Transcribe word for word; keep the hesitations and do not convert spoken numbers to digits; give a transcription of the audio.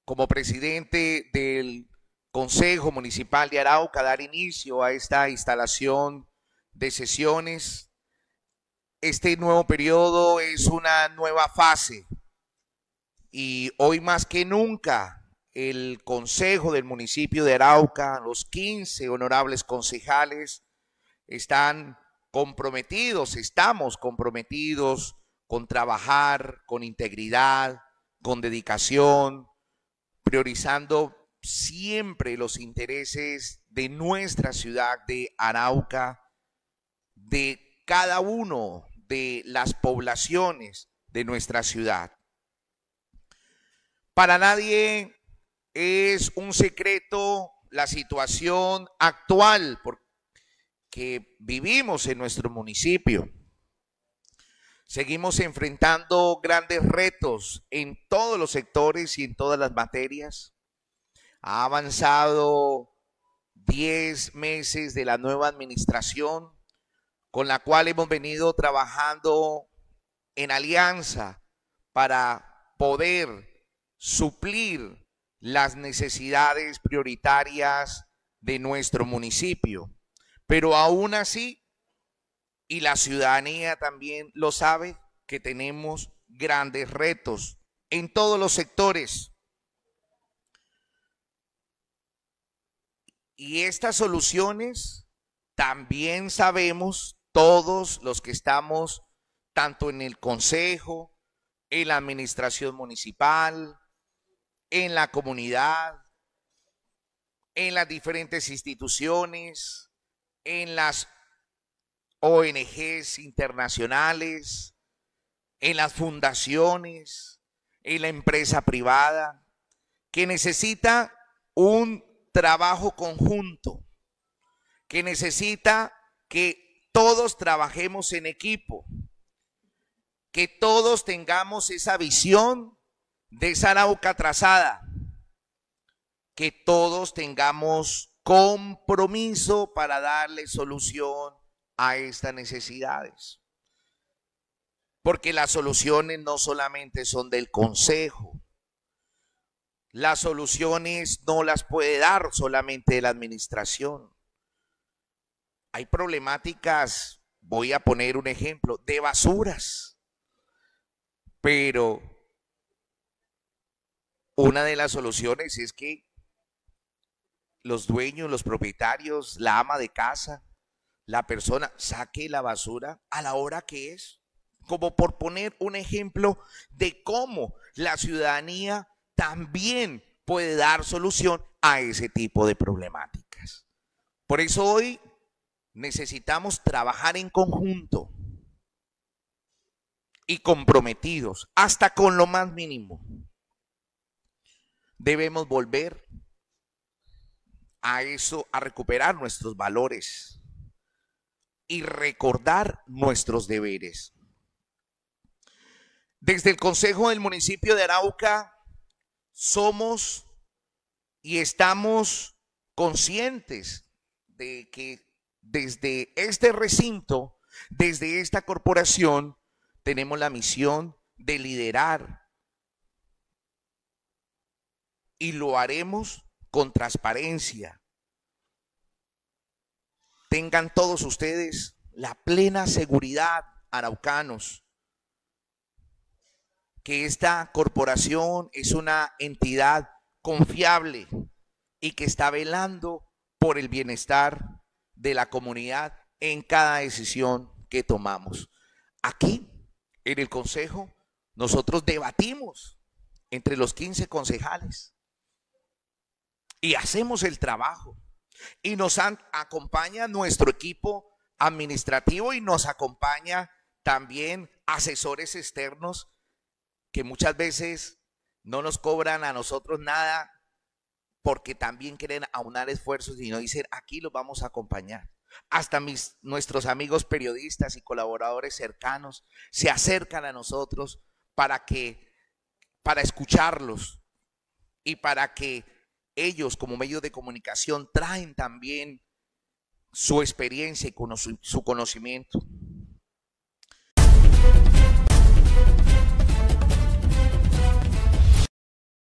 como presidente del Consejo Municipal de Arauca, dar inicio a esta instalación de sesiones. Este nuevo periodo es una nueva fase y hoy más que nunca el Consejo del municipio de Arauca, los quince honorables concejales, están comprometidos, estamos comprometidos con trabajar con integridad, con dedicación, priorizando siempre los intereses de nuestra ciudad de Arauca, de cada uno de las poblaciones de nuestra ciudad. Para nadie es un secreto la situación actual que vivimos en nuestro municipio. Seguimos enfrentando grandes retos en todos los sectores y en todas las materias. Ha avanzado diez meses de la nueva administración, con la cual hemos venido trabajando en alianza para poder suplir las necesidades prioritarias de nuestro municipio. Pero aún así, y la ciudadanía también lo sabe, que tenemos grandes retos en todos los sectores. Y estas soluciones también sabemos todos los que estamos tanto en el consejo, en la administración municipal, en la comunidad, en las diferentes instituciones, en las O N Ges internacionales, en las fundaciones, en la empresa privada, que necesita un trabajo conjunto, que necesita que todos trabajemos en equipo, que todos tengamos esa visión de esa Arauca trazada, que todos tengamos compromiso para darle solución a estas necesidades. Porque las soluciones no solamente son del consejo, las soluciones no las puede dar solamente la administración. Hay problemáticas, voy a poner un ejemplo, de basuras, pero una de las soluciones es que los dueños, los propietarios, la ama de casa, la persona saque la basura a la hora que es, como por poner un ejemplo de cómo la ciudadanía también puede dar solución a ese tipo de problemáticas. Por eso hoy necesitamos trabajar en conjunto y comprometidos, hasta con lo más mínimo. Debemos volver a eso, a recuperar nuestros valores y recordar nuestros deberes. Desde el Consejo del Municipio de Arauca somos y estamos conscientes de que desde este recinto, desde esta corporación, tenemos la misión de liderar y lo haremos con transparencia. Tengan todos ustedes la plena seguridad, araucanos, que esta corporación es una entidad confiable y que está velando por el bienestar de la comunidad en cada decisión que tomamos. Aquí, en el Consejo, nosotros debatimos entre los quince concejales y hacemos el trabajo. Y nos acompaña nuestro equipo administrativo y nos acompaña también asesores externos que muchas veces no nos cobran a nosotros nada porque también quieren aunar esfuerzos y nos dicen aquí los vamos a acompañar. Hasta mis, nuestros amigos periodistas y colaboradores cercanos se acercan a nosotros para que, para escucharlos y para que ellos como medios de comunicación traen también su experiencia y su conocimiento.